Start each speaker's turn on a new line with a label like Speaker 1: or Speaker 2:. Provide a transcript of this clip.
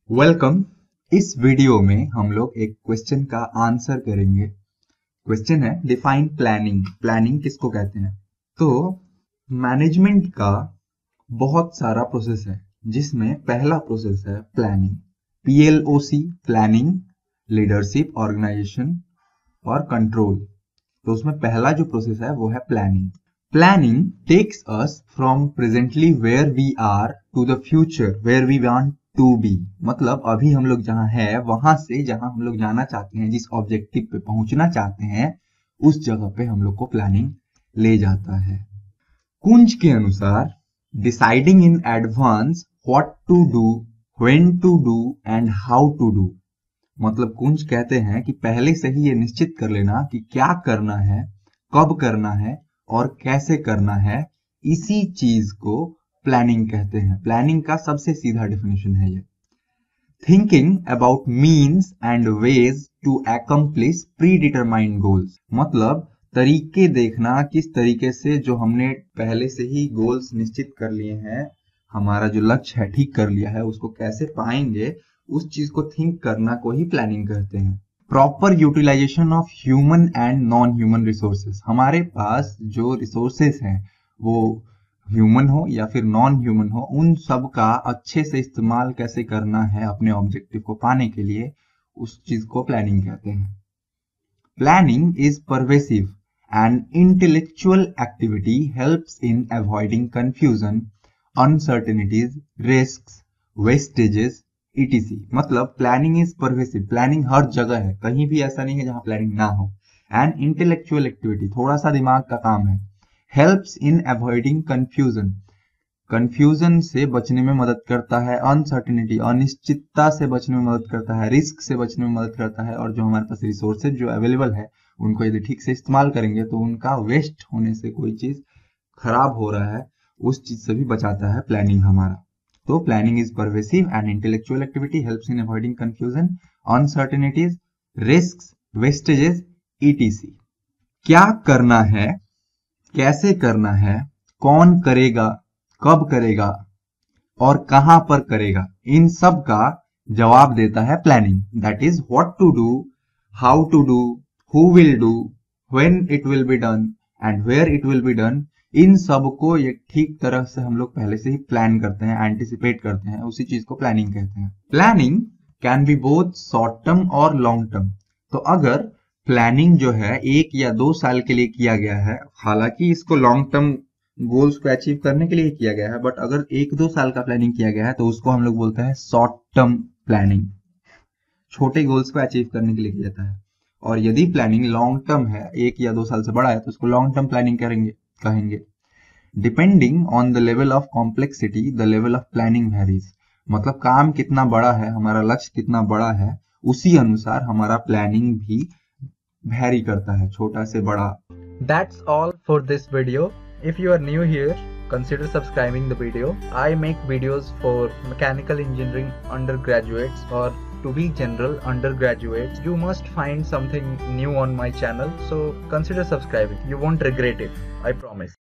Speaker 1: Welcome. इस video में हम लोग एक क्वेश्चन का आंसर करेंगे। क्वेश्चन है डिफाइन प्लानिंग। प्लानिंग किसको कहते हैं? तो मैनेजमेंट का बहुत सारा प्रोसेस है, जिसमें पहला प्रोसेस है planning. PLOC, planning, leadership, organisation और कंट्रोल। तो उसमें पहला जो प्रोसेस है वो है planning. Planning takes us from presently where we are to the future where we want to be. मतलब अभी हम लोग जहां हैं वहां से जहां हम लोग जाना चाहते हैं, जिस ऑब्जेक्टिव पे पहुंचना चाहते हैं, उस जगह पे हम लोग को प्लानिंग ले जाता है। कुंज के अनुसार deciding in advance what to do, when to do and how to do. मतलब कुंज कहते हैं कि पहले से ही ये निश्चित कर लेना कि क्या करना है, कब करना है और कैसे करना है। इसी चीज को प्लानिंग कहते हैं। प्लानिंग का सबसे सीधा डेफिनेशन है ये। Thinking about means and ways to accomplish predetermined goals. मतलब तरीके देखना, किस तरीके से जो हमने पहले से ही गोल्स निश्चित कर लिए हैं, हमारा जो लक्ष्य है ठीक कर लिया है, उसको कैसे पाएंगे, उस चीज को थिंक करना को ही प्लानिंग कहते हैं। Proper utilisation of human and non human resources. हमारे पास जो रिसोर्सेस हैं वो ह्यूमन हो या फिर नॉन ह्यूमन हो, उन सब का अच्छे से इस्तेमाल कैसे करना है अपने ऑब्जेक्टिव को पाने के लिए, उस चीज को प्लानिंग कहते हैं। Planning is pervasive and intellectual activity helps in avoiding confusion, uncertainties, risks, wastages etc। मतलब प्लानिंग इज परवेसिव। प्लानिंग हर जगह है, कहीं भी ऐसा नहीं है जहां प्लानिंग ना हो। एंड इंटेलेक्चुअल एक्टिविटी, थोड़ा सा दिमाग का काम है। Helps in avoiding confusion, confusion से बचने में मदद करता है। अनसर्टेनिटी, अनिश्चितता से बचने में मदद करता है। रिस्क से बचने में मदद करता है। और जो हमारे पास रिसोर्सेज जो अवेलेबल है, उनको यदि ठीक से इस्तेमाल करेंगे तो उनका वेस्ट होने से, कोई चीज खराब हो रहा है उस चीज से भी बचाता है प्लानिंग हमारा। तो planning is pervasive and intellectual activity helps in avoiding confusion, uncertainties, risk, wastages etc। क्या करना है, कैसे करना है, कौन करेगा, कब करेगा और कहां पर करेगा, इन सब का जवाब देता है planning. That is what to do, how to do, who will do, when it will be done and where it will be done. इन सब को ये ठीक तरह से हम लोग पहले से ही प्लान करते हैं, एंटिसिपेट करते हैं, उसी चीज को प्लानिंग कहते हैं। Planning can be both short term और लॉन्ग टर्म। तो अगर प्लानिंग जो है 1 या 2 साल के लिए किया गया है, हालांकि इसको लॉन्ग टर्म गोल्स को अचीव करने के लिए किया गया है, बट अगर 1-2 साल का प्लानिंग किया गया है तो उसको हम लोग बोलते हैं शॉर्ट टर्म प्लानिंग। छोटे गोल्स को अचीव करने के लिए किया जाता है। और यदि प्लानिंग लॉन्ग टर्म है, 1 या 2 साल से बड़ा है, तो उसको लॉन्ग टर्म प्लानिंग कहेंगे। Depending on the level of complexity the level of planning varies. मतलब काम कितना बड़ा है, हमारा लक्ष्य कितना बड़ा है, उसी अनुसार हमारा प्लानिंग भी vary करता है, छोटा से बड़ा।
Speaker 2: That's all for this video. If you are new here, consider subscribing the video. I make videos for mechanical engineering undergraduates or to be general undergraduates. You must find something new on my channel, so consider subscribing. You won't regret it, I promise.